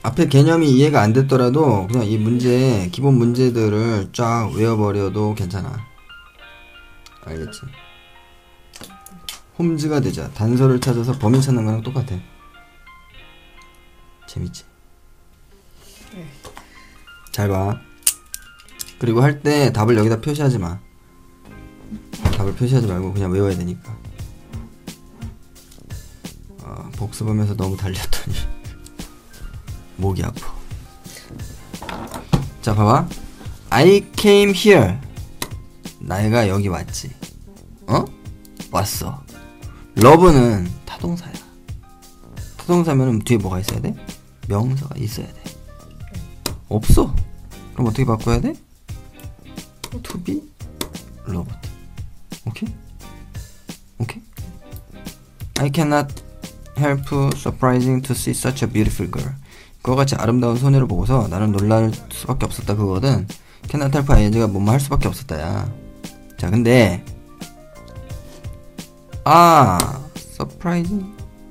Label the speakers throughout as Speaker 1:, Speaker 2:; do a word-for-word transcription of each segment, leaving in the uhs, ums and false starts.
Speaker 1: 앞에 개념이 이해가 안 됐더라도 그냥 이 문제 기본 문제들을 쫙 외워버려도 괜찮아. 알겠지? 홈즈가 되자. 단서를 찾아서 범인 찾는 거랑 똑같아. 재밌지? 잘 봐. 그리고 할 때 답을 여기다 표시하지 마. 답을 표시하지 말고 그냥 외워야 되니까. 어, 복습하면서 너무 달렸더니 목이 아파. 자, 봐봐. I came here. 내가 여기 왔지. 어? 왔어. love는 타동사야. 타동사면은 뒤에 뭐가 있어야 돼? 명사가 있어야 돼. 없어. 그럼 어떻게 바꿔야 돼? to be loved. 오케이? 오케이? I cannot help surprising to see such a beautiful girl. 그와 같이 아름다운 소녀를 보고서 나는 놀랄 수밖에 없었다. 그거거든. cannot help ing가 뭐뭐 할 수밖에 없었다. 야. 자, 근데 아 surprising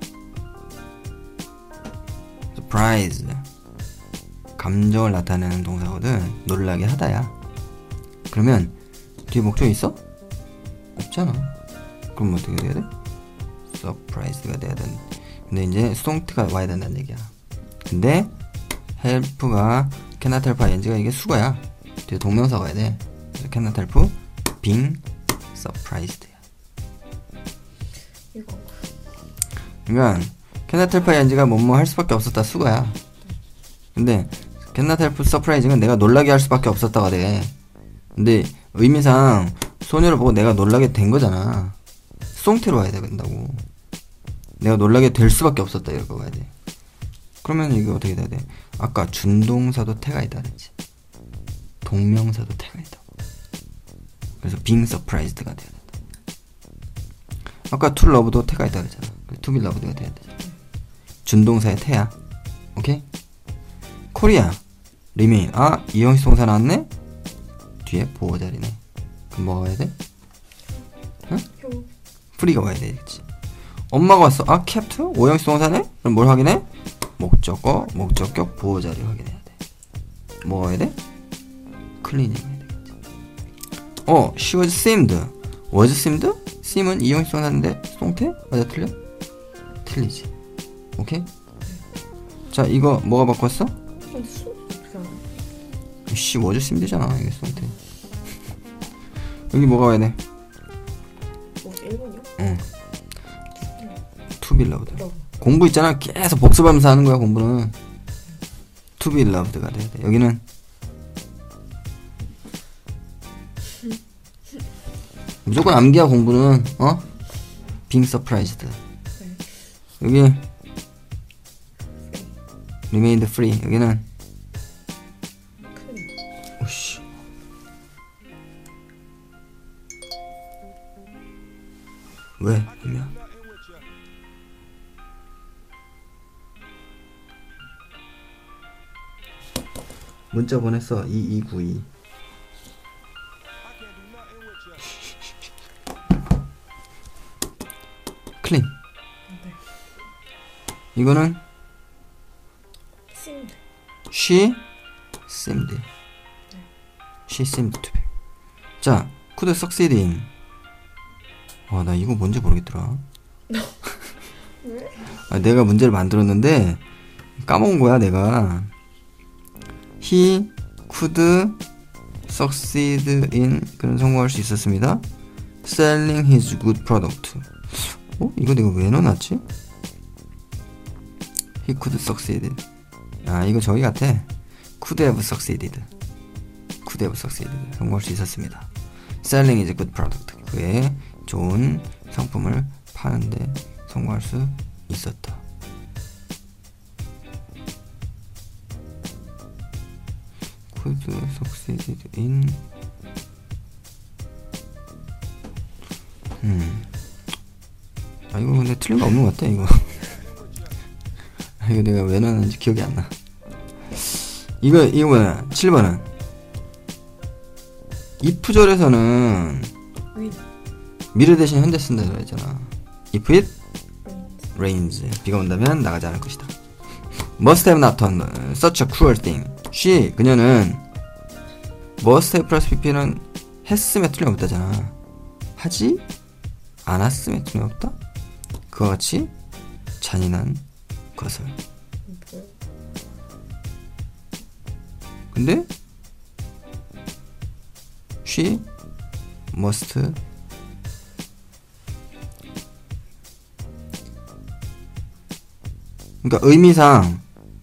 Speaker 1: surprise 감정을 나타내는 동사거든. 놀라게 하다야. 그러면 뒤에 목적이 있어? 없잖아. 그럼 어떻게 돼야 돼? surprised가 돼야 돼. 근데 이제 수동태가 와야 된다는 얘기야. 근데 help가 cannot help ing가 이게 수거야. 뒤에 동명사가 와야 돼. 그래서 cannot help being surprised야.
Speaker 2: 이거.
Speaker 1: 그러니까 cannot help ing가 뭐뭐 할 수밖에 없었다 수거야. 근데 cannot help surprising은 내가 놀라게 할 수밖에 없었다가 돼. 근데 의미상 소녀를 보고 내가 놀라게 된 거잖아. 수동태로 와야 된다고. 내가 놀라게 될 수밖에 없었다 이럴 거 와야 돼. 그러면 이게 어떻게 돼야 돼? 아까 준동사도 태가 있다 그랬지. 동명사도 태가 있다고. 그래서 being surprised가 돼야 된다. 아까 to love도 태가 있다 그랬잖아. to be loved가 돼야 되잖아. 준동사의 태야. 오케이? 코리아 remain. 아, 이형식 동사 나왔네? 뒤에 보호 자리네. 그럼 뭐가 와야 돼? 응? 프리가 와야 되겠지. 엄마가 왔어. 아, kept? 오형식 동사네? 그럼 뭘 확인해? 목적어, 목적격, 보호 자리 확인해야 돼. 뭐가 와야 돼? cleaning 해야 되겠지. 어, she was seemed. was seemed? seem은 이형식 동사인데 수동태? 맞아, 틀려? 틀리지. 오케이? 자, 이거 뭐가 바꿨어? 씨, was seemed잖아. 이게 수동태. 여기 뭐가 와야 돼?
Speaker 2: 뭐 일 번이요?
Speaker 1: 응. to be loved. 공부 있잖아. 계속 복습하면서 하는 거야, 공부는. to be loved가 돼야 돼. 여기는 무조건 암기야, 공부는. 어? being surprised.
Speaker 2: 네.
Speaker 1: 여기 remained free. 여기는 오씨. 왜? 그러면 문자 보냈어. 이이구이. 클린.
Speaker 2: 네.
Speaker 1: 이거는
Speaker 2: seemed.
Speaker 1: she seemed. she seemed to be. 자, could succeed in. 와, 나 이거 뭔지 모르겠더라. 아, 내가 문제를 만들었는데 까먹은 거야, 내가. He could succeed in. 그런 성공할 수 있었습니다. Selling his good product. 어? 이거 내가 왜 넣어놨지? He could succeed. 아, 이거 저기 같아. Could have succeeded. Could have succeeded. 성공할 수 있었습니다. Selling is a good product. 그의 좋은 상품을 파는데 성공할 수 있었다. Could succeed in. 음. 아, 이거 근데 틀린 거 없는 것 같아, 이거. 아, 이거 내가 왜 넣었는지 기억이 안 나. 이거, 이거 뭐야? 칠 번은. if절에서는 미래 대신 현재 쓴다고 했잖아. If it rains. 비가 온다면 나가지 않을 것이다. must have not done such a cruel thing. she 그녀는 must have 플러스 pp는 했음에 틀림없다잖아. 하지 않았음에 틀림없다. 그와 같이 잔인한 것을.
Speaker 2: 뭐야?
Speaker 1: 근데 she must 그러니까 의미상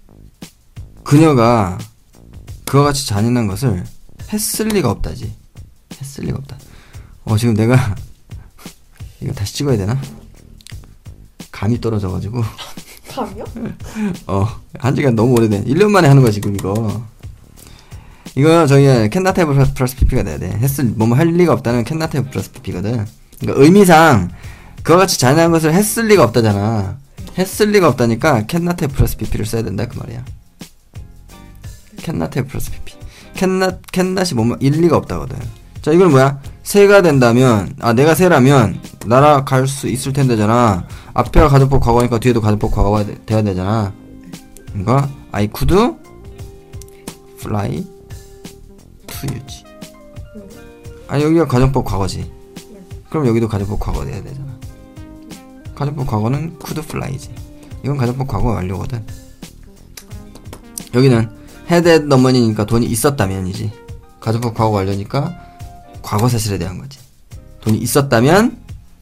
Speaker 1: 그녀가 그와 같이 잔인한 것을 했을 리가 없다지. 했을 리가 없다. 어 지금 내가 이거 다시 찍어야 되나? 감이 떨어져가지고
Speaker 2: 감이요?
Speaker 1: 어 한지가 너무 오래된 일 년 만에 하는 거야 지금 이거. 이거 저기 캔낫 해브 플러스 pp가 돼야 돼. 했을 뭐뭐 할 리가 없다는 캔낫 해브 플러스 pp거든. 그러니까 의미상 그와 같이 잔인한 것을 했을 리가 없다잖아. 했을 리가 없다니까 캔낫 해브 플러스 pp를 써야 된다 그 말이야. 캔낫 해브 플러스 pp. 캔낫 캔낫이 뭐뭐 일 리가 없다거든. 자 이건 뭐야? 새가 된다면 아 내가 새라면 날아갈 수 있을 텐데잖아. 앞에가 가정법 과거니까 뒤에도 가정법 과거가 되, 돼야 되잖아. 그러니까 I could fly to you지. 아 여기가 가정법 과거지. 그럼 여기도 가정법 과거 돼야 되잖아. 가정법 과거는 could fly지. 이건 가정법 과거 완료거든. 여기는 had had the money니까 돈이 있었다면이지. 가정법 과거 완료니까 과거 사실에 대한 거지. 돈이 있었다면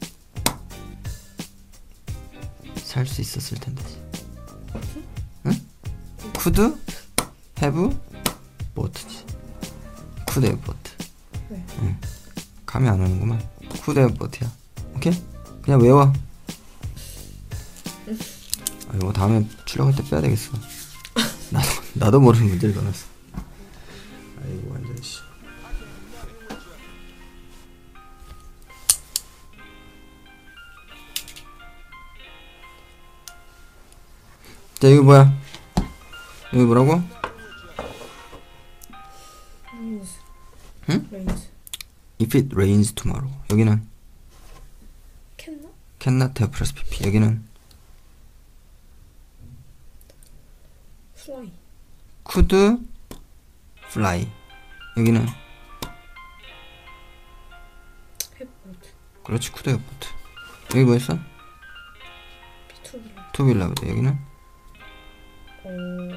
Speaker 1: 살 수 있었을 텐데지. 응? could have bought지. could have bought.
Speaker 2: 네.
Speaker 1: 응. 감이 안 오는구만. could have bought야. 오케이? 그냥 외워. 아, 이거 다음에 출력할 때 빼야 되겠어. 나도 나도 모르는 문제를 넣어놨어. 아이고 완전 씨. 자 이거 뭐야? 이거 뭐라고?
Speaker 2: 레인즈.
Speaker 1: 응?
Speaker 2: 레인즈.
Speaker 1: If it rains tomorrow. 여기는
Speaker 2: 캔나?
Speaker 1: cannot have 플러스 pp. 여기는
Speaker 2: 플라이.
Speaker 1: could fly. 여기는
Speaker 2: 햇보드.
Speaker 1: 그렇지 could have boat. 여기 뭐였어?
Speaker 2: 비투빌라.
Speaker 1: to be loved. 여기는
Speaker 2: 어.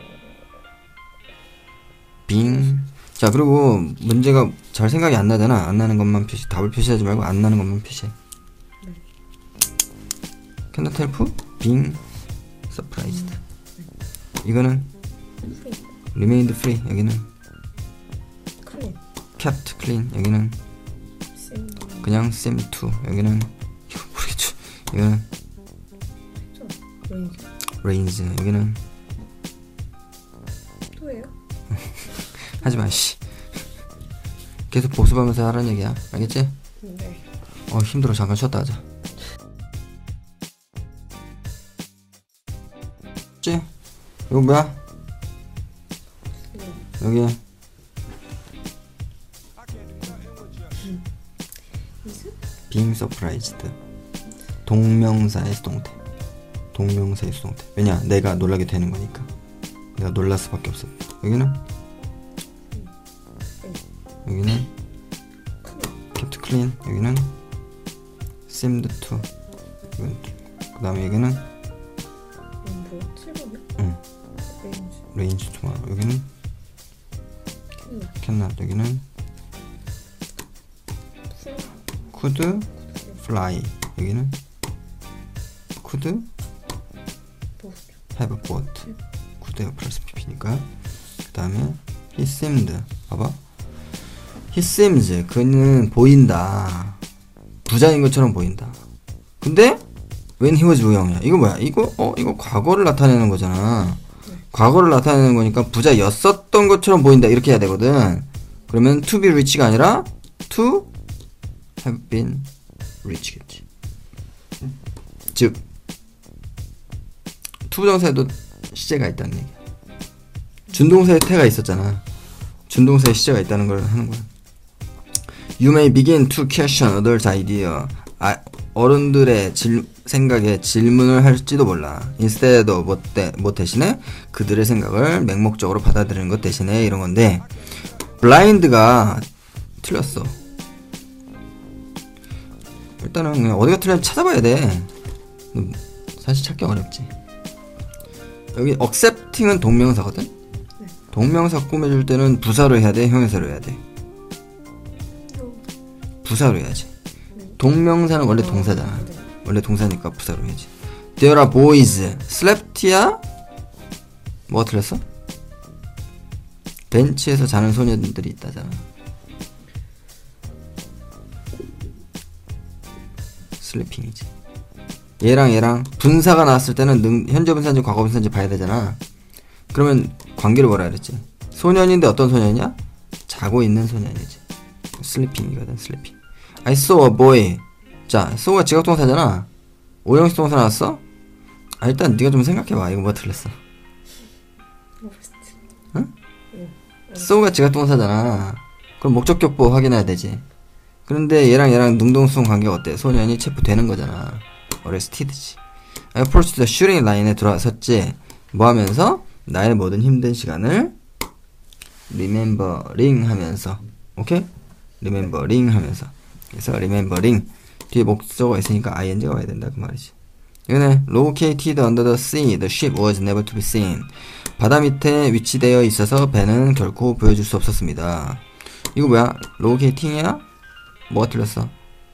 Speaker 1: being. 자 그리고 문제가 잘 생각이 안 나잖아. 안 나는 것만 표시. 답을 표시하지 말고 안 나는 것만 표시해.
Speaker 2: 네.
Speaker 1: cannot help being surprised.
Speaker 2: 음.
Speaker 1: 이거는
Speaker 2: 프리.
Speaker 1: remained free. 여기는
Speaker 2: 클린.
Speaker 1: kept clean. 여기는
Speaker 2: 쌤.
Speaker 1: 그냥 seem to. 여기는 이거 모르겠죠. 이거는
Speaker 2: 레인즈.
Speaker 1: rains. 여기는
Speaker 2: 또예요?
Speaker 1: 하지마 씨. 계속 복습하면서 하라는 얘기야. 알겠지?
Speaker 2: 네.
Speaker 1: 어 힘들어. 잠깐 쉬었다 하자. 찌? 이거 뭐야? 여기
Speaker 2: 이즈?
Speaker 1: being surprised. 동명사의 수동태. 동명사의 수동태. 왜냐? 내가 놀라게 되는 거니까. 내가 놀랄 수밖에 없어. 여기는 여기는 kept clean. 여기는 seemed to. 그 다음에 여기는
Speaker 2: 음, 뭐야? 칠 번이요?
Speaker 1: 응.
Speaker 2: 레인즈.
Speaker 1: range tomorrow. 여기는
Speaker 2: 캔나.
Speaker 1: cannot. 여기는
Speaker 2: 플라이.
Speaker 1: could fly. 여기는 could
Speaker 2: 보드.
Speaker 1: have bought. could have 플러스 pp니까. 그 다음에 he seemed. 봐봐. he seems. 그는 보인다. 부자인 것처럼 보인다. 근데 when he was young이야. 이거 뭐야? 이거 어 이거 과거를 나타내는 거잖아.
Speaker 2: 네.
Speaker 1: 과거를 나타내는 거니까 부자였었던 것처럼 보인다. 이렇게 해야 되거든. 그러면 to be rich가 아니라 to have been rich겠지. 즉 투부정사에도 시제가 있다는 얘기야. 준동사에 태가 있었잖아. 준동사에 시제가 있다는 걸 하는 거야. You may begin to question others' idea. 아, 어른들의 질, 생각에 질문을 할지도 몰라. instead of 뭐, 대, 뭐 대신에 그들의 생각을 맹목적으로 받아들이는 것 대신에 이런 건데 blind가 틀렸어. 일단은 그냥 어디가 틀렸는지 찾아봐야 돼. 사실 찾기 어렵지. 여기 accepting은 동명사거든?
Speaker 2: 네.
Speaker 1: 동명사 꾸며줄 때는 부사로 해야 돼? 형용사로 해야 돼? 부사로 해야지. 동명사는 원래 동사잖아.
Speaker 2: 네.
Speaker 1: 원래 동사니까 부사로 해야지. There are boys. sleept야? 뭐가 틀렸어? 벤치에서 자는 소녀들이 있다잖아. 슬리핑이지. 얘랑 얘랑 분사가 나왔을 때는 능, 현재 분사인지 과거 분사인지 봐야 되잖아. 그러면 관계를 뭐라 그랬지? 소년인데 어떤 소년이야? 자고 있는 소년이지. 슬리핑이거든. 슬리핑. I saw a boy. 자, saw가 지각동사잖아. 오형식 동사 나왔어? 아, 일단 네가 좀 생각해봐. 이거 뭐 틀렸어? 응? saw가 지각동사잖아. 그럼 목적격보 확인해야 되지. 그런데 얘랑 얘랑 능동수동 관계가 어때? 소년이 체포되는 거잖아. arrested지. I approached the shooting line에 들어왔었지. 뭐 하면서? 나의 모든 힘든 시간을 remembering 하면서. 오케이? remembering 하면서. 그래서 remembering 뒤에 목적어가 있으니까 ing가 와야 된다 그 말이지. 이거는 located under the sea, the ship was never to be seen. 바다 밑에 위치되어 있어서 배는 결코 보여줄 수 없었습니다. 이거 뭐야? locating이야? 뭐가 틀렸어?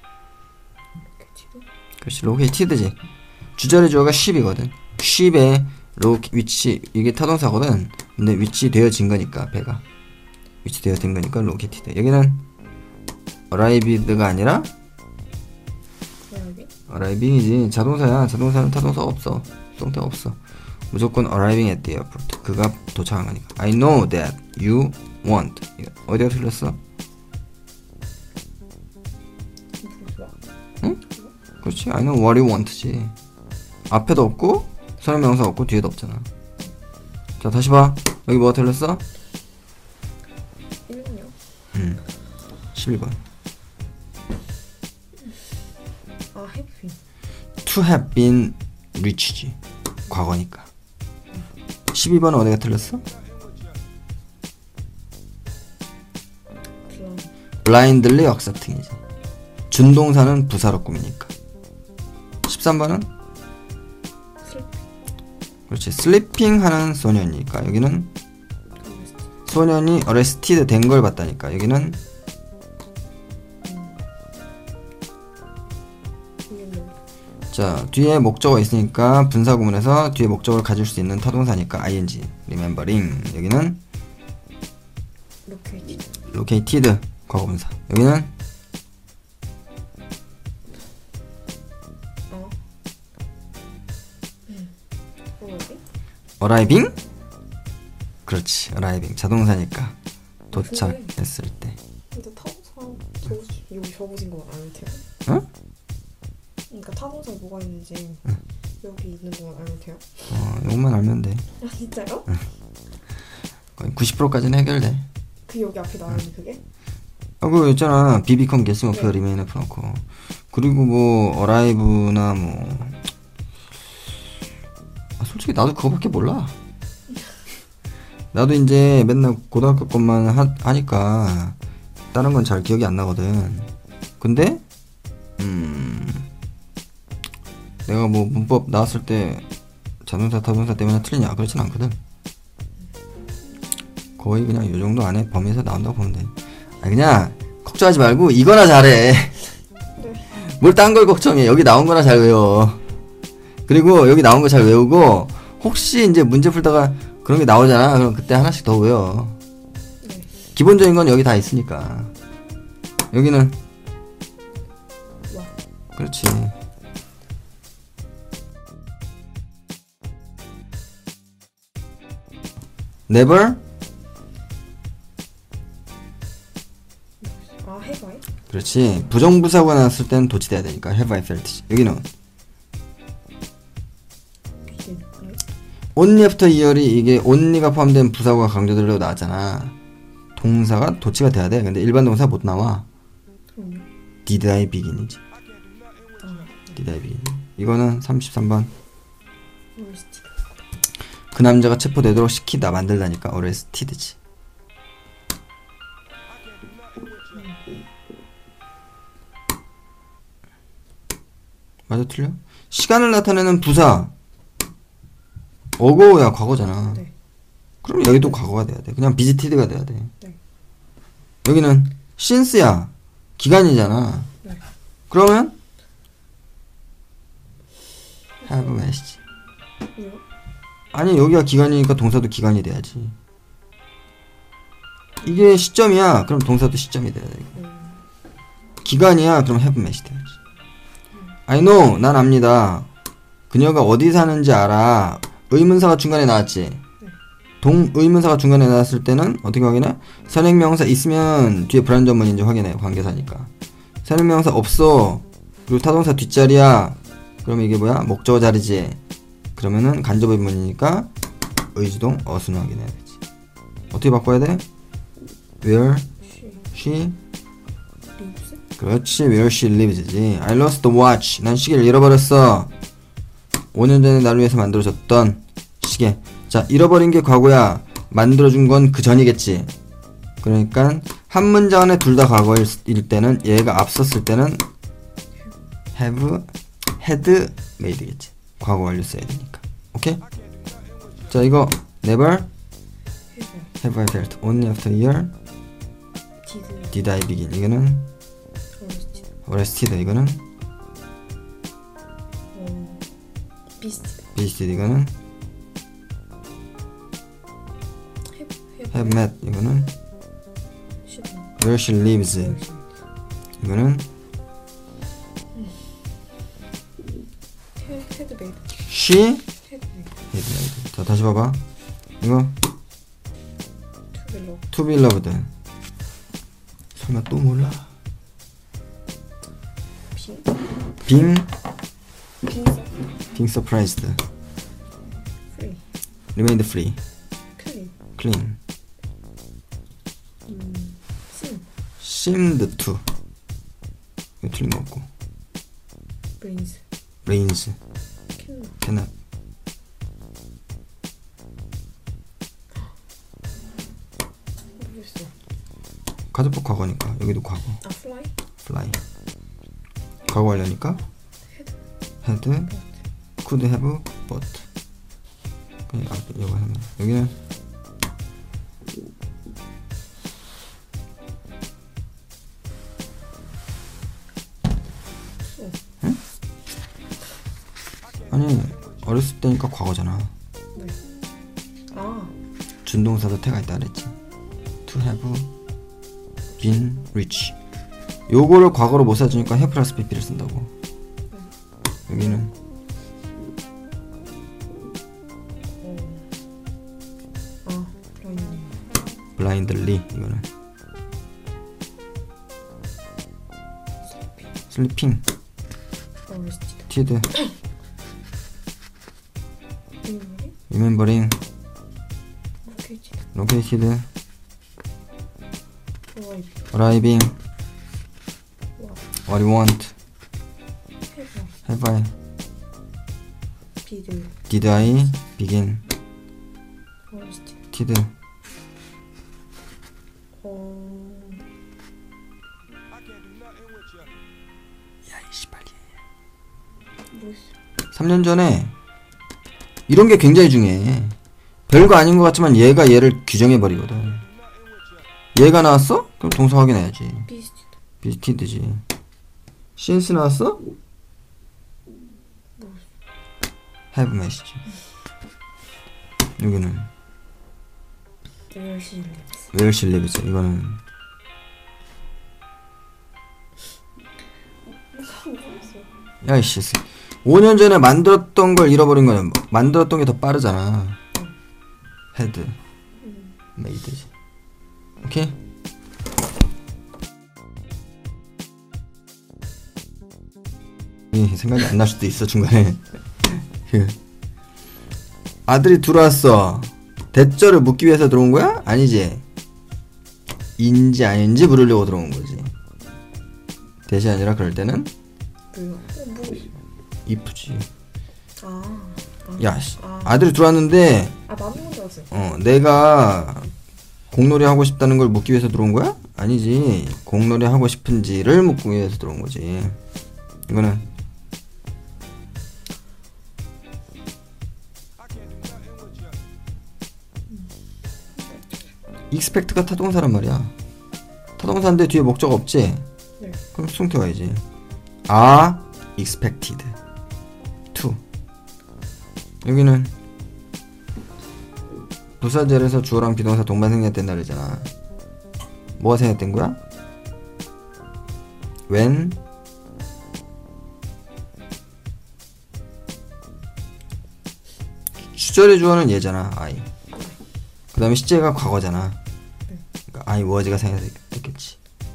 Speaker 1: 그렇지, located지. 주절의 주어가 ship이거든. ship의 로, 위치, 이게 타동사거든. 근데 위치되어진 거니까 배가 위치되어진 거니까 located. 여기는 arrived가 아니라 arriving이지. 자동사야. 자동사는 타동사 없어. 수동태 없어. 무조건 arriving at the airport. 그가 도착한 거니까. I know that you want. 어디가 틀렸어? 응? 그렇지. I know what you want지. 앞에도 없고 선행명사 없고 뒤에도 없잖아. 자, 다시 봐. 여기 뭐가 틀렸어?
Speaker 2: 일 번이요?
Speaker 1: 음. 십일 번.
Speaker 2: 아, have been.
Speaker 1: To have been reach지. 과거니까. 십이 번은 어디가 틀렸어?
Speaker 2: blind.
Speaker 1: blindly accepting이지. 준동사는 부사로 꾸미니까. 십삼 번은?
Speaker 2: sleep.
Speaker 1: 그렇지. sleeping 하는 소년이니까 여기는 소년이 arrested 된 걸 봤다니까 여기는 자, 뒤에 목적어 있으니까 분사 구문에서 뒤에 목적어를 가질 수 있는 타동사니까 ing. remembering. 여기는
Speaker 2: located.
Speaker 1: located 과거 분사. 여기는
Speaker 2: 어? 음. 뭐지?
Speaker 1: arriving? 그렇지. arriving. 자동사니까 도착했을 때.
Speaker 2: 근데 타동사 적어지 여기 적어진 거 알면 돼요?
Speaker 1: 응?
Speaker 2: 그러니까 타동사 뭐가 있는지
Speaker 1: 응.
Speaker 2: 여기 있는 동안 알면 돼요?
Speaker 1: 어, 이것만 알면 돼.
Speaker 2: 아, 진짜요?
Speaker 1: 거의 구십 퍼센트까지는 해결돼.
Speaker 2: 그 여기 앞에 나오는 그게?
Speaker 1: 아, 그거 있잖아. be become getting of
Speaker 2: 네.
Speaker 1: remain F 넣고. 그리고 뭐 arrive나 뭐 아, 솔직히 나도 그거밖에 몰라. 나도 이제 맨날 고등학교 것만 하, 하니까 다른 건 잘 기억이 안 나거든. 근데 음 내가 뭐 문법 나왔을 때 자동사 타동사 때문에 틀리냐 그렇진 않거든. 거의 그냥 요 정도 안에 범위에서 나온다고 보면 돼. 아, 그냥 걱정하지 말고 이거나 잘해. 뭘 딴 걸 걱정해. 여기 나온 거나 잘 외워. 그리고 여기 나온 거 잘 외우고 혹시 이제 문제 풀다가 그런 게 나오잖아. 그럼 그때 하나씩 더 외워.
Speaker 2: 네.
Speaker 1: 기본적인 건 여기 다 있으니까. 여기는
Speaker 2: 와.
Speaker 1: 그렇지. never?
Speaker 2: 아, have I?
Speaker 1: 그렇지. 부정부사가 나왔을 때는 도치돼야 되니까 have I felt. 여기는
Speaker 2: begin. 네.
Speaker 1: only after year이 이게 only가 포함된 부사가 강조되려고 나왔잖아. 동사가 도치가 돼야 돼. 근데 일반 동사 못 나와.
Speaker 2: 그럼요.
Speaker 1: did I begin이지.
Speaker 2: 아,
Speaker 1: did I begin. 이거는 삼십삼 번.
Speaker 2: 어레스티드.
Speaker 1: 그 남자가 체포되도록 시키다 만들다니까 어레스티드지. 맞아 틀려? 시간을 나타내는 부사. 어고야 과거잖아.
Speaker 2: 네.
Speaker 1: 그럼 여기도 과거가 돼야 돼. 그냥 비지티드가 돼야 돼.
Speaker 2: 네.
Speaker 1: 여기는 신스야. 기간이잖아.
Speaker 2: 네.
Speaker 1: 그러면 have message.
Speaker 2: 이거?
Speaker 1: 아니 여기가 기간이니까 동사도 기간이 돼야지. 이게 시점이야. 그럼 동사도 시점이 돼야 돼.
Speaker 2: 음.
Speaker 1: 기간이야. 그럼 have message 돼야지. I know. 난 압니다. 그녀가 어디 사는지 알아. 의문사가 중간에 나왔지. 동 의문사가 중간에 나왔을 때는 어떻게 확인해? 선행명사 있으면 뒤에 불완전문인지 확인해. 관계사니까. 선행명사 없어. 그리고 타동사 뒷자리야. 그러면 이게 뭐야? 목적어 자리지. 그러면은 간접 의문이니까 의주동 어순 확인해야 되지. 어떻게 바꿔야 돼? Where
Speaker 2: 쉬.
Speaker 1: she
Speaker 2: 리브스?
Speaker 1: 그렇지. Where she lives지. I lost the watch. 난 시계를 잃어버렸어. 오 년 전에 나를 위해서 만들어줬던 시계. 자, 잃어버린 게 과거야. 만들어준 건 그 전이겠지. 그러니까 한 문장 안에 둘 다 과거일 때는, 얘가 앞섰을 때는 have, had made겠지. 과거 완료 써야 되니까. 오케이? 자, 이거 never
Speaker 2: 해봐.
Speaker 1: have I felt only after a year
Speaker 2: 디드.
Speaker 1: did I begin. 이거는
Speaker 2: 어레스티드.
Speaker 1: arrested. 이거는
Speaker 2: 어. 비스티드.
Speaker 1: visited. 이거는
Speaker 2: 해봐.
Speaker 1: have met. 이거는
Speaker 2: 쉬다.
Speaker 1: where she lives. 이거는
Speaker 2: 헤- 헤드베이드.
Speaker 1: she
Speaker 2: 헤드베이드.
Speaker 1: made made. 자, 다시 봐봐. 이거
Speaker 2: 투벨로.
Speaker 1: to be loved. 설마 또 몰라?
Speaker 2: 빙.
Speaker 1: being
Speaker 2: 빙서.
Speaker 1: being surprised.
Speaker 2: 프리.
Speaker 1: remained free.
Speaker 2: 클린.
Speaker 1: clean.
Speaker 2: 음. 심.
Speaker 1: seemed to. 이거 틀린 거 없고.
Speaker 2: 브레인스.
Speaker 1: rains.
Speaker 2: 캔.
Speaker 1: cannot.
Speaker 2: 모르겠어.
Speaker 1: 가족법 과거니까 여기도 과거.
Speaker 2: 아 플라이?
Speaker 1: fly. 과거 완료니까
Speaker 2: 헤드.
Speaker 1: had, could have, but. 그냥 아, 이거 하면 여기는 응? 아니 어렸을 때니까 과거잖아.
Speaker 2: 네. 아.
Speaker 1: 준동사도 태가 있다 그랬지. to have been rich. 요거를 과거로 못 써주니까 have 플러스 pp를 쓴다고. 여기는
Speaker 2: 어. 아. 브라인드.
Speaker 1: blindly. 이거는 sleeping.
Speaker 2: 어레스티드.
Speaker 1: did
Speaker 2: 이름이?
Speaker 1: remembering
Speaker 2: 로케이티드.
Speaker 1: located
Speaker 2: 어라이브.
Speaker 1: arriving
Speaker 2: 와.
Speaker 1: what you want
Speaker 2: 해봐.
Speaker 1: have I
Speaker 2: 비드.
Speaker 1: did I begin
Speaker 2: 어레스티드.
Speaker 1: did
Speaker 2: 어.
Speaker 1: 야이 씨발이
Speaker 2: 뭐였어?
Speaker 1: 삼 년 전에 이런 게 굉장히 중요해. 별거 아닌 것 같지만 얘가 얘를 규정해버리거든. 얘가 나왔어? 그럼 동사 확인해야지.
Speaker 2: 비스티드.
Speaker 1: 비티드지. since 나왔어?
Speaker 2: 뭐.
Speaker 1: have message. 여기는
Speaker 2: 열시 립스.
Speaker 1: where she lives. 이거는
Speaker 2: 모르겠어.
Speaker 1: 야이씨 오 년 전에 만들었던 걸 잃어버린 거는 만들었던 게 더 빠르잖아. had
Speaker 2: 음.
Speaker 1: made지. 오케이? 이 생각이 안 날 수도 있어 중간에. 그 아들이 들어왔어. 대절을 묻기 위해서 들어온 거야? 아니지. 인지 아닌지 물으려고 들어온 거지. 대시 아니라 그럴 때는
Speaker 2: 뭐야? 어, 모르겠어.
Speaker 1: if지.
Speaker 2: 아. 아.
Speaker 1: 야, 씨,
Speaker 2: 아.
Speaker 1: 아들이 들어왔는데
Speaker 2: 아, 남은 건줄 알았어요.
Speaker 1: 어 내가 공놀이 하고 싶다는 걸 묻기 위해서 들어온 거야? 아니지. 공놀이 하고 싶은지를 묻기 위해서 들어온 거지. 이거는 expect가 타동사란 말이야. 타동사인데 뒤에 목적 없지?
Speaker 2: 네.
Speaker 1: 그럼 수동태 와야지. are expected to. 여기는 부사절에서 주어랑 비동사 동반 생략된다 그러잖아. 뭐가 생략된 거야? when 주절의 주어는 얘잖아. I. 그 다음에 시제가 과거잖아. 그러니까 I was가 생략됐겠지.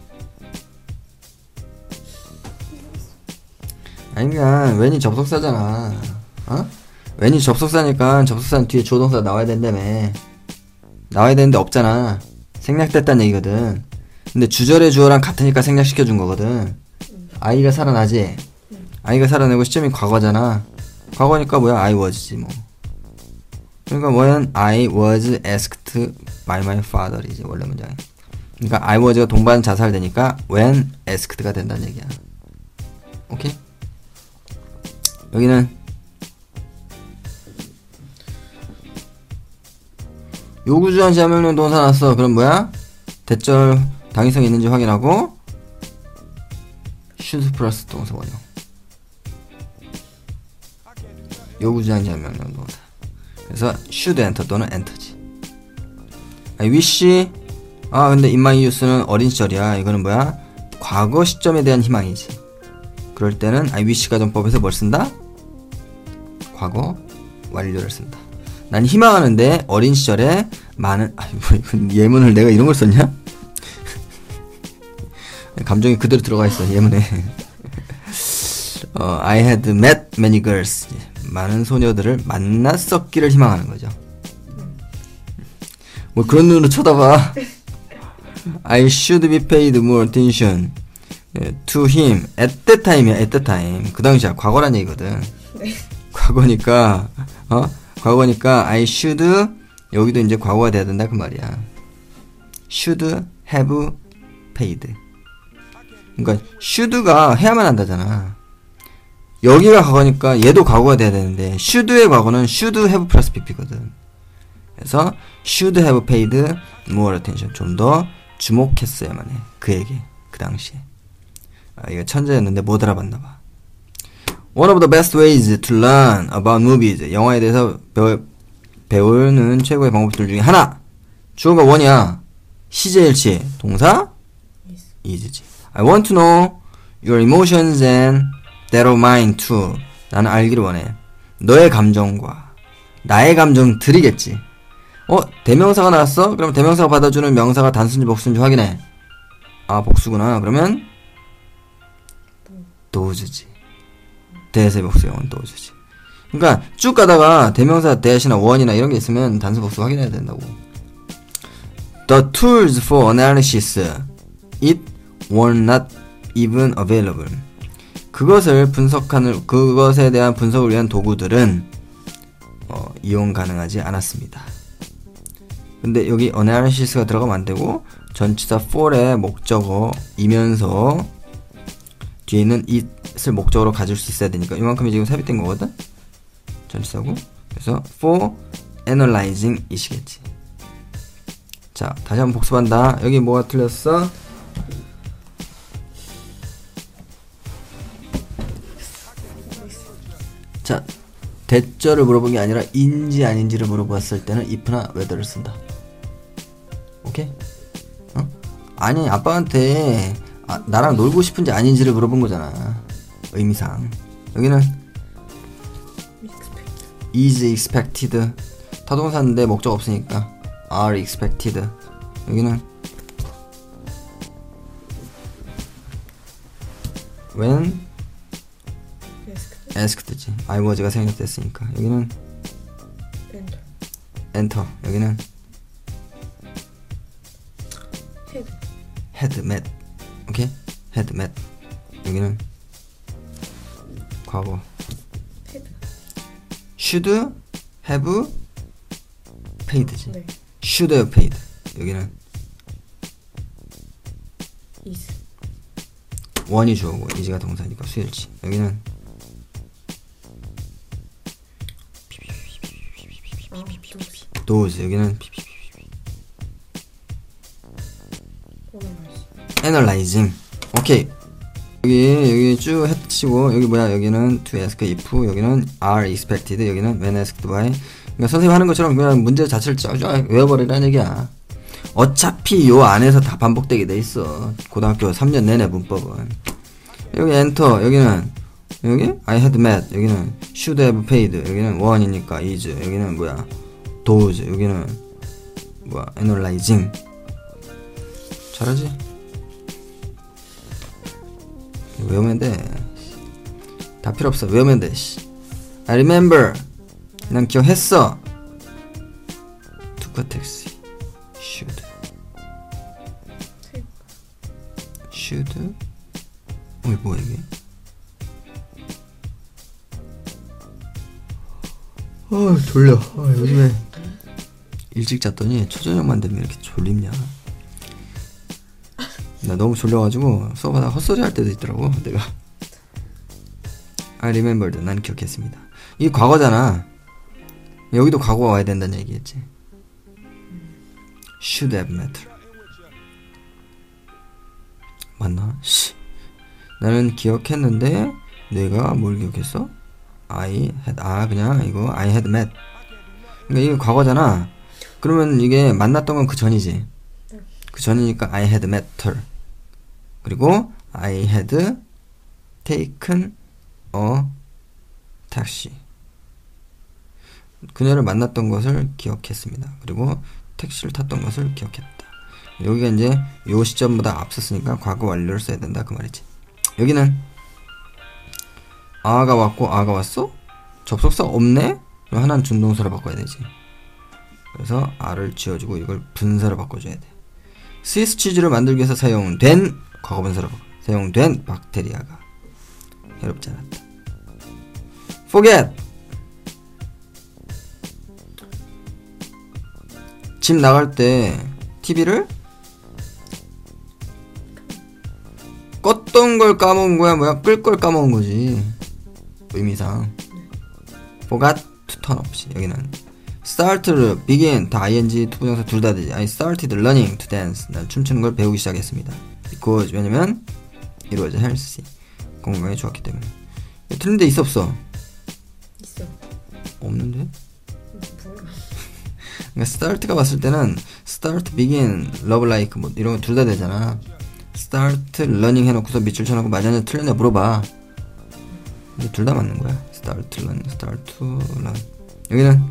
Speaker 1: 아니 그러니까 when이 접속사잖아. 어? when이 접속사니까 접속사는 뒤에 조동사 나와야 된다며. 나와야 되는데 없잖아. 생략됐다는 얘기거든. 근데 주절의 주어랑 같으니까 생략시켜준 거거든. I가 살아나지. I가 살아내고 시점이 과거잖아. 과거니까 뭐야? I was지 뭐. 그러니까 when I was asked by my father이지 원래 문장이. 그러니까 I was가 동반 자살되니까 when asked가 된다는 얘기야. 오케이? 여기는 요구주한 지하명령 동사 났어. 그럼 뭐야? 대절 당위성이 있는지 확인하고 should 플러스 동사 원형. 요구주한 지하명령 동사. 그래서 should enter 또는 enter지. I wish. 아 근데 in my youth는 어린 시절이야. 이거는 뭐야? 과거 시점에 대한 희망이지. 그럴 때는 I wish 가정법에서 뭘 쓴다? 과거 완료를 쓴다. 난 희망하는데 어린 시절에 많은 아, 뭐, 예문을 내가 이런 걸 썼냐? 감정이 그대로 들어가 있어 예문에. 어, I had met many girls. 많은 소녀들을 만났었기를 희망하는 거죠. 뭐 그런 눈으로 쳐다봐. I should be paid more attention to him at that time이야. at that time. 그 당시야. 과거란 얘기거든.
Speaker 2: 네.
Speaker 1: 과거니까 어? 과거니까 I should 여기도 이제 과거가 돼야 된다 그 말이야. should have paid. 그러니까 should가 해야만 한다잖아. 여기가 과거니까 얘도 과거가 돼야 되는데 should의 과거는 should have 플러스 pp거든. 그래서 should have paid more attention. 좀 더 주목했어야만 해. 그에게 그 당시에. 아, 이거 천재였는데 못 알아봤나봐. One of the best ways to learn about movies. 영화에 대해서 배워, 배우는 최고의 방법들 중에 하나. 주어가 원이야. 시제일치. 동사? is지. I want to know your emotions and that of mine too. 나는 알기를 원해. 너의 감정과 나의 감정들이겠지. 어? 대명사가 나왔어? 그럼 대명사가 받아주는 명사가 단수인지 복수인지 확인해. 아 복수구나. 그러면 those 대세의 복수형은 those. 그러니까 쭉 가다가 대명사 대시나 원이나 이런 게 있으면 단수 복수 확인해야 된다고. The tools for analysis it were not even available. 그것을 분석하는 그것에 대한 분석을 위한 도구들은 어, 이용 가능하지 않았습니다. 근데 여기 analysis가 들어가면 안 되고 전치사 for의 목적어이면서 뒤에 있는 it을 목적으로 가질 수 있어야 되니까 이만큼이 지금 삽입된 거거든. 전치사고. 그래서 for analyzing it이겠지. 자, 다시 한번 복습한다. 여기 뭐가 틀렸어? 자, 대절을 물어본 게 아니라 인지 아닌지를 물어봤을 때는 if나 whether를 쓴다. 오케이? 어? 아니 아빠한테 아, 나랑 놀고 싶은지 아닌지를 물어본 거잖아. 의미상. 여기는 is expected. 타동사인데 목적 없으니까 are expected. 여기는 when asked지. I was가 생략됐으니까. 여기는
Speaker 2: enter.
Speaker 1: enter. 여기는
Speaker 2: head.
Speaker 1: had met. 오케이? had met. 여기는 과거. should have paid지.
Speaker 2: 네.
Speaker 1: should have paid. 여기는
Speaker 2: is.
Speaker 1: 원이 주어고 is가 동사니까 수일치. 여기는
Speaker 2: 아, those.
Speaker 1: those. 여기는
Speaker 2: analyze.
Speaker 1: analyzing. 오케이. 여기 여기 쭉 해치고 여기 뭐야 여기는 to ask if 여기는 are expected 여기는 when asked by. 그러니까 선생님 하는 것처럼 그냥 문제 자체를 쫙 외워버리라는 얘기야. 어차피 요 안에서 다 반복되게 돼 있어. 고등학교 삼 년 내내 문법은. 여기 엔터 여기는 여기 I had met 여기는 should have paid 여기는 원이니까 is 여기는 뭐야 those 여기는 뭐야 analyzing. 잘하지? 외우면 돼. 다 필요 없어. 외우면 돼. I remember. 난 기억했어. took a taxi. should. should. 어, 뭐야 이게? 어, 졸려. 어, 요즘에 일찍 잤더니 초저녁만 되면 이렇게 졸립냐? 나 너무 졸려가지고 수업하다 헛소리 할 때도 있더라고. 내가 I remembered. 난 기억했습니다. 이게 과거잖아. 여기도 과거가 와야 된다는 얘기겠지. should have met. 맞나? 씨. 나는 기억했는데 내가 뭘 기억했어? I had. 아 그냥 이거 I had met. 그러니까 이게 과거잖아. 그러면 이게 만났던 건 그 전이지. 그 전이니까 I had met her. 그리고 I had taken a taxi. 그녀를 만났던 것을 기억했습니다. 그리고 택시를 탔던 것을 기억했다. 여기가 이제 요 시점보다 앞섰으니까 과거 완료를 써야 된다 그 말이지. 여기는 아가 왔고 아가 왔어? 접속사 없네? 그럼 하나는 준동사로 바꿔야 되지. 그래서 R을 지워주고 이걸 분사로 바꿔줘야 돼. 스위스 치즈를 만들기 위해서 사용된 과거분사로 바꿔. 사용된 박테리아가 해롭지 않았다. forget. 집 나갈 때 티비를 껐던 걸 까먹은 거야 뭐야? 끌 걸 까먹은 거지. 의미상 forgot to turn off. 여기는 start, begin 다 ing 투부정사 둘 다 되지. I started learning to dance. 난 춤추는 걸 배우기 시작했습니다. because 왜냐면 it was healthy. 건강에 좋았기 때문에. 틀린 데 있어 없어?
Speaker 2: 있어.
Speaker 1: 없는데?
Speaker 2: 뭐야?
Speaker 1: 그러니까 start가 봤을 때는 start, begin, love like 뭐 이런 거 둘 다 되잖아. start learning 해놓고서 밑줄 쳐놓고 맞았냐 틀렸냐 물어봐. 근데 둘 다 맞는 거야. start learn, start to learn. 여기는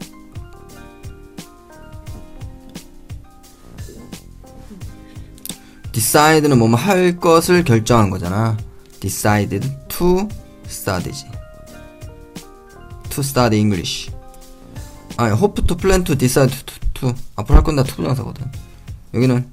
Speaker 1: decide는 뭐뭐 할 것을 결정한 거잖아. decided to study지. to study English. 아, hope to plan to decide to, to. 앞으로 할 건 다 투부정사거든. 여기는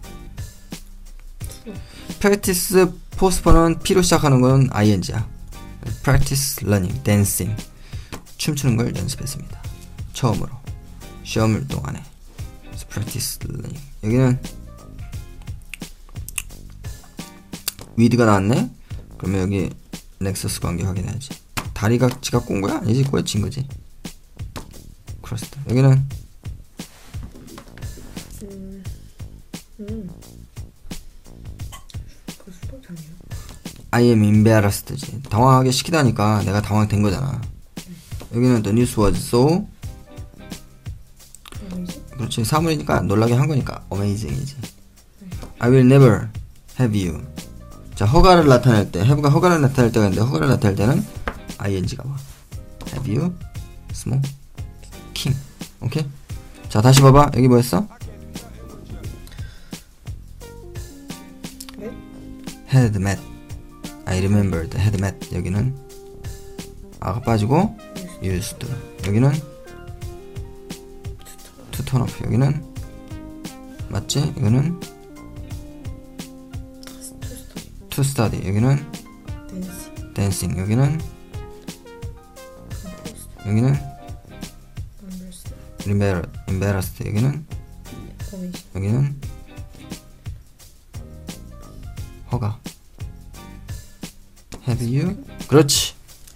Speaker 1: practice postpone은 P로 시작하는 건 ing야. practice learning, dancing. 춤추는 걸 연습했습니다. 처음으로. 시험을 동안에. practice learning. 여기는 with가 나왔네? 그러면 여기 넥서스 관계 확인해야지. 다리가 지가 꼰 거야? 아니지, 꼬여친 거지. 크로스트. 여기는
Speaker 2: 음, 음. 그 수동장이야.
Speaker 1: I am embarrassed지. 당황하게 시키다니까 내가 당황된 거잖아. 여기는 the news was so.
Speaker 2: 뭐지?
Speaker 1: 그렇지. 사물이니까 놀라게 한 거니까 amazing이지. I will never have you. 자, 허가를 나타낼 때, have가 허가를 나타낼 때가 있는데 허가를 나타낼 때는 ing가 와. Have you smoking? 오케이? 자, 다시 봐봐. 여기 뭐 했어?
Speaker 2: 네?
Speaker 1: had met. I remembered. had met. 여기는 아가 빠지고 used. 여기는 to turn off. 여기는 맞지? 이거는 to study. 여기는
Speaker 2: 댄스.
Speaker 1: dancing. 여기는 여기는
Speaker 2: Understood.
Speaker 1: embar- embarrassed. 여기는
Speaker 2: Permission.
Speaker 1: 여기는 허가. Have you? 그렇지.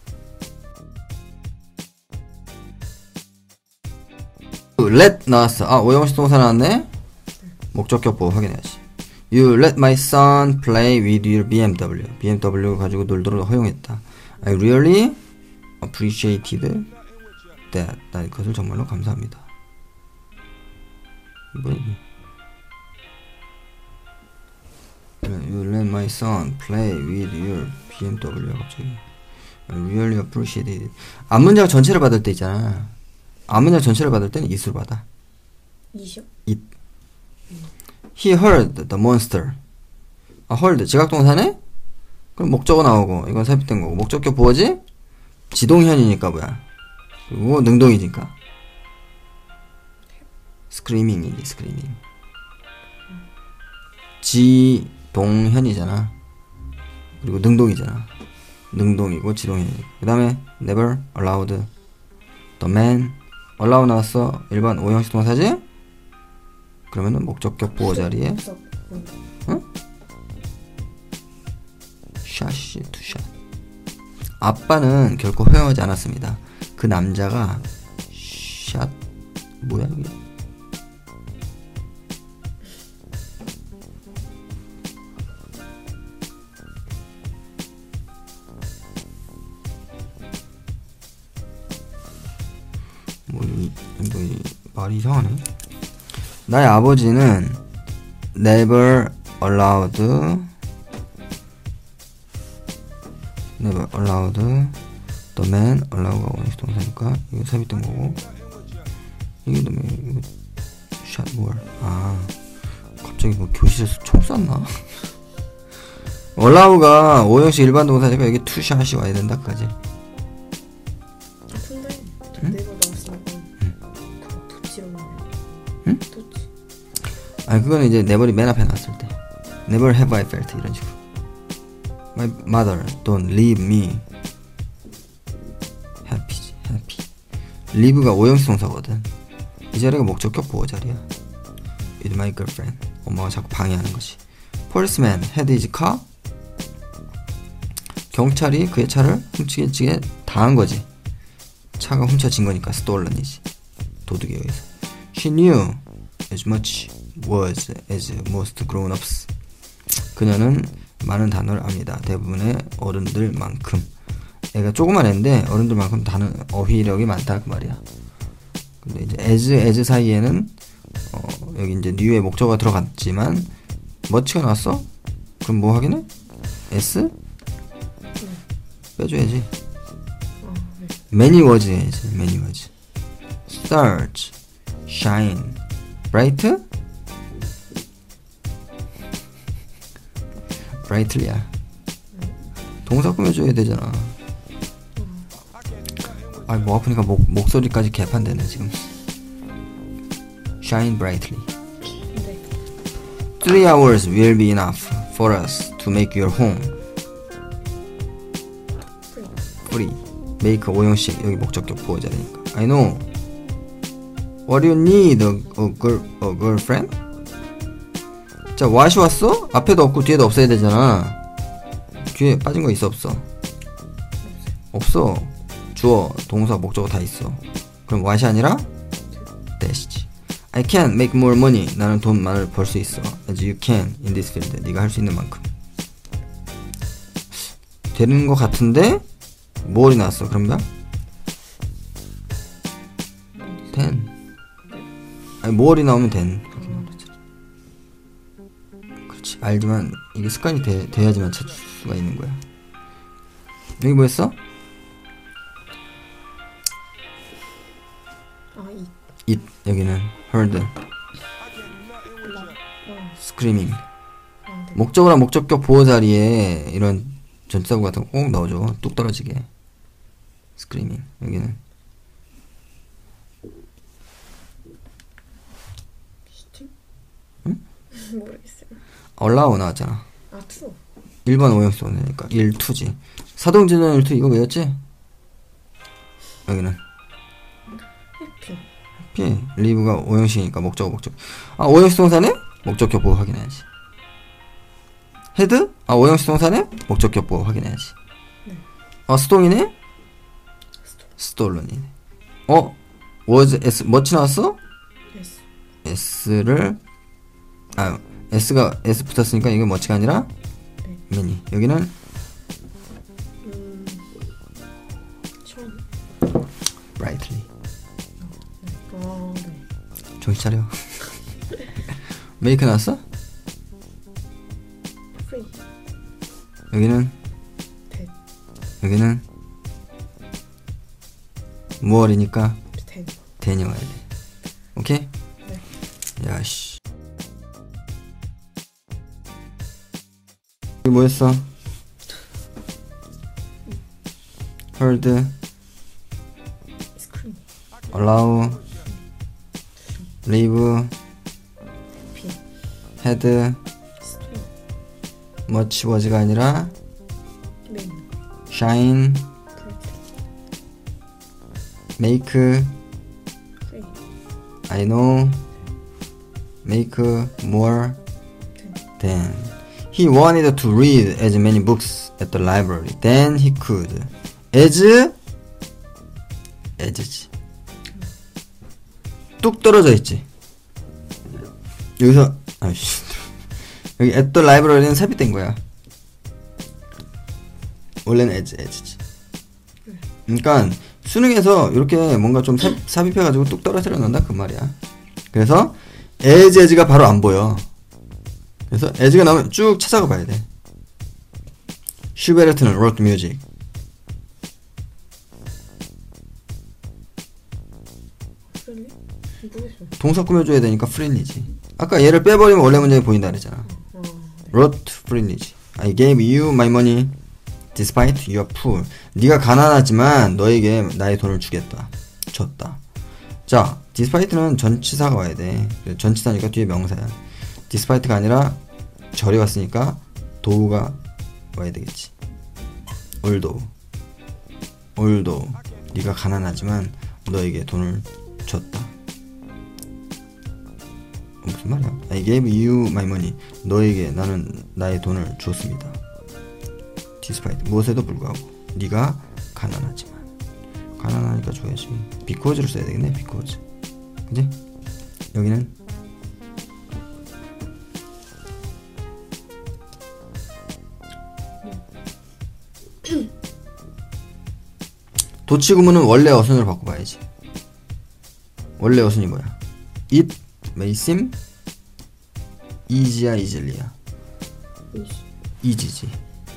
Speaker 1: let 나왔어. 아, 오형식 동사 나왔네. 목적격 보고 확인해야지. You let my son play with your 비엠더블유. 비엠더블유 가지고 놀도록 허용했다. I really appreciated that. 난 그것을 정말로 감사합니다. 뭐 You let my son play with your 비엠더블유. 갑자기 I really appreciated it. 앞문장 전체를 받을 때 있잖아. 앞문장 전체를 받을 때는 it으로 받아.
Speaker 2: 이시요?
Speaker 1: it. He heard the monster. 아, heard 지각동사네? 그럼 목적어 나오고 이건 삽입된 거고 목적격 보어지? 지동현이니까 뭐야. 그리고 능동이니까 screaming이지. screaming. 지동현이잖아. 그리고 능동이잖아. 능동이고 지동현이니까. 그 다음에 never allowed the man. allow 나왔어. 일반 오형식 동사지? 그러면은 목적격 보호 자리에 응? 샷이 투샷. 아빠는 결코 허용하지 않았습니다. 그 남자가 샷 뭐야 이게? 뭐 이, 뭐 이, 말이 이상하네. 나의 아버지는 never allowed never allowed the man. allow가 원시 동사니까 이거 삽입된 거고 이게 뭐 이거 shot more. 아 갑자기 뭐 교실에서 총 쐈나? allow가 오형식 일반 동사니까 여기 to shot이 와야 된다 까지.
Speaker 2: 아 근데 저
Speaker 1: 응?
Speaker 2: 네이버 나왔으니까 그거 도치로 나와요.
Speaker 1: 응?
Speaker 2: 도치.
Speaker 1: 아니 그거는 이제 never이 맨 앞에 나왔을 때 never have I felt 이런 식으로. My mother don't leave me happy. happy. leave가 오형식 동사거든. 이 자리가 목적격 보호 자리야. with my girlfriend. 엄마가 자꾸 방해하는 거지. policeman had his car. 경찰이 그의 차를 훔치게 당한 거지. 차가 훔쳐진 거니까 stolen이지. 도둑에 의해서. She knew as much was as most grown-ups. 그녀는 많은 단어를 압니다. 대부분의 어른들만큼. 애가 조그만 애인데 어른들만큼 단어 어휘력이 많다 그 말이야. 근데 이제 as as 사이에는 어, 여기 이제 new의 목적어가 들어갔지만 much가 나왔어? 그럼 뭐 확인해? s? 빼줘야지.
Speaker 2: 아 네.
Speaker 1: many was 해야지. many was. stars shine bright brightly야. 동사 꾸며줘야 되잖아. 아이 목 아프니까 목, 목소리까지 개판되네 지금. shine brightly.
Speaker 2: 네.
Speaker 1: three hours will be enough for us to make your home free. make 오형식 여기 목적격 보호 자리니까. I know. What do you need? A, a, girl, a girlfriend? 자, what이 왔어? 앞에도 없고 뒤에도 없어야 되잖아. 뒤에 빠진 거 있어 없어? 없어. 주어, 동사, 목적어 다 있어. 그럼 what이 아니라 that이지. I can make more money. 나는 돈 많이 벌 수 있어. As you can in this field. 네가 할 수 있는 만큼. 되는 거 같은데 뭐이 나왔어 그러면? ten. 아니 뭐이 나오면 ten. 그렇게 말하지. 그렇지. 알지만 이게 습관이 돼, 돼야지만 찾을 수가 있는 거야. 여기 뭐였어?
Speaker 2: 아 이.
Speaker 1: it. 여기는 heard.
Speaker 2: 라. 어.
Speaker 1: screaming.
Speaker 2: 아 네.
Speaker 1: 목적어랑 목적격 보호 자리에 이런 전치사구 같은 거 꼭 넣어줘. 뚝 떨어지게. screaming. 여기는
Speaker 2: 시티?
Speaker 1: 응?
Speaker 2: 모르겠어요.
Speaker 1: allow 나왔잖아.
Speaker 2: 아 투.
Speaker 1: 일 번 오형식 동사니까 일, 투지. 사동진은 일, 투 이거 외웠지? 여기는 P. live가 오형식이니까 목적어 목적. 아 오형식 동사네? 목적격 보고 확인해야지. 헤드? 아 오형식 동사네? 목적격 보고 확인해야지.
Speaker 2: 네.
Speaker 1: 아 스통이네?
Speaker 2: 스톱.
Speaker 1: 스톨런이네. 어? was s 뭐치 나왔어?
Speaker 2: S.
Speaker 1: s를 아 s가 s 붙었으니까 이게 뭐치가 아니라
Speaker 2: 네.
Speaker 1: many. 여기는
Speaker 2: 음. 처음.
Speaker 1: brightly.
Speaker 2: 네. 아, 네.
Speaker 1: 정신 차려. make 나왔어?
Speaker 2: free.
Speaker 1: 여기는
Speaker 2: that.
Speaker 1: 여기는 무얼이니까
Speaker 2: ten.
Speaker 1: then이 와야 돼. 오케이?
Speaker 2: 네.
Speaker 1: 야씨. 이게 뭐였어? heard,
Speaker 2: screen.
Speaker 1: allow, leave,
Speaker 2: P.
Speaker 1: had,
Speaker 2: stone.
Speaker 1: much was가 아니라
Speaker 2: many.
Speaker 1: shine,
Speaker 2: bright.
Speaker 1: make,
Speaker 2: free.
Speaker 1: I know, make more than. He wanted to read as many books at the library than he could. as, as지. 뚝 떨어져 있지. 여기서 아이씨 여기 at the library는 삽입된 거야. 원래는 as, as지. 그러니까 수능에서 이렇게 뭔가 좀 삽, 삽입해가지고 뚝 떨어뜨려 놓는다 그 말이야. 그래서 as, as가 바로 안 보여. 그래서 as가 나오면 쭉 찾아가 봐야 돼. 슈베르트는 wrote music.
Speaker 2: friendly? 모르겠어.
Speaker 1: 동사 꾸며줘야 되니까 friendly지. 아까 얘를 빼버리면 원래 문장이 보인다 그랬잖아.
Speaker 2: 어, 네.
Speaker 1: wrote friendly지. I gave you my money despite you are poor. 네가 가난하지만 너에게 나의 돈을 주겠다. 줬다. 자, despite는 전치사가 와야 돼. 전치사니까 뒤에 명사야. despite가 아니라 절이 왔으니까 도우가 와야 되겠지. although, although 네가 가난하지만 너에게 돈을 줬다. 무슨 말이야? I gave you my money. 너에게 나는 나의 돈을 줬습니다. despite 무엇에도 불구하고 네가 가난하지만. 가난하니까 줘야지. because를 써야 되겠네. because. 그지? 여기는 도치구문은 원래 어순으로 바꿔봐야지. 원래 어순이 뭐야? It may seem easy야 easily야?
Speaker 2: 이시.
Speaker 1: easy지.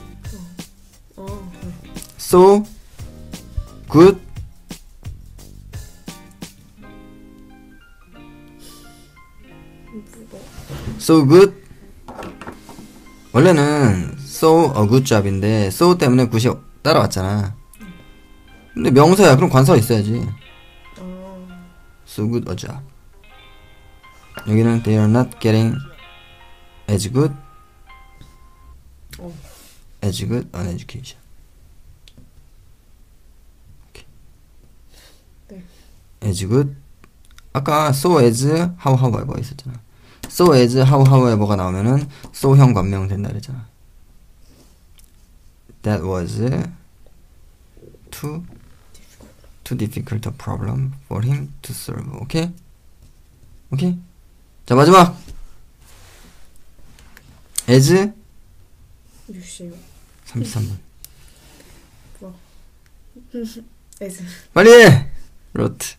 Speaker 2: 어, 네.
Speaker 1: So good
Speaker 2: 뭐,
Speaker 1: so good. 원래는 so a good job인데 so 때문에 good이 따라왔잖아. 근데 명사야. 그럼 관사가 있어야지.
Speaker 2: 어,
Speaker 1: so good a job. 여기는 they are not getting as good
Speaker 2: 어.
Speaker 1: as good an education. 오케이.
Speaker 2: 네.
Speaker 1: as good. 아까 so as how however 있었잖아. so as how however가 나오면은 so형 관명 된다 그랬잖아. that was too too difficult a problem for him to solve. 오케이? 오케이? 자, 마지막. as
Speaker 2: 몇 시에요?
Speaker 1: 삼십삼 분.
Speaker 2: 뭐. as.
Speaker 1: 빨리 해! wrote.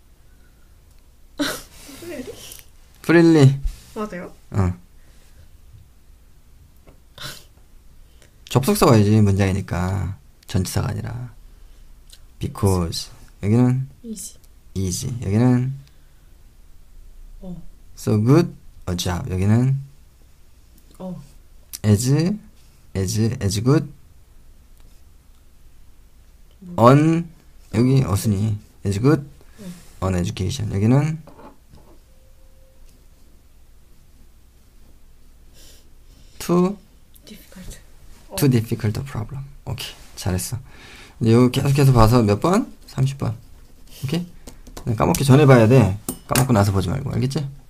Speaker 1: 프릴리.
Speaker 2: 맞아요?
Speaker 1: 어. 접속사 와야지. 문장이니까. 전치사가 아니라. because. 여기는
Speaker 2: 이시.
Speaker 1: easy. 여기는
Speaker 2: 어.
Speaker 1: so good a job. 여기는
Speaker 2: 어.
Speaker 1: as as as good on. 여기 어순이 as good on education. 여기는 too
Speaker 2: difficult. 어.
Speaker 1: too difficult a problem. 오케이, 잘했어. 이제 여기 계속해서 봐서 몇 번? 삼십 번. 오케이? 까먹기 전에 봐야 돼. 까먹고 나서 보지 말고. 알겠지?